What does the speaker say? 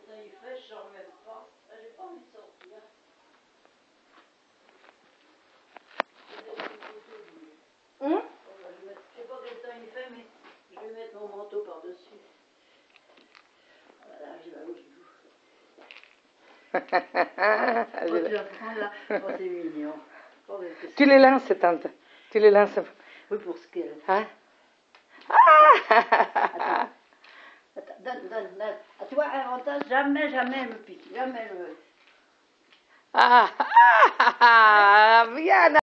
temps il fait, je sors même pas. J'ai pas envie de sortir. Je sais pas quel temps il fait, mais je vais mettre mon manteau par-dessus. Voilà, je vais aller au bout. Oh, tu vas prendre là. Oh, c'est mignon. Oh, Tu les lances, tante. Tu les lances. Oui, pour ce qu'elle. Hein? Attends. Attends, donne. Ah, tu vois, un avantage, jamais elle me pique. Jamais elle me... Viens.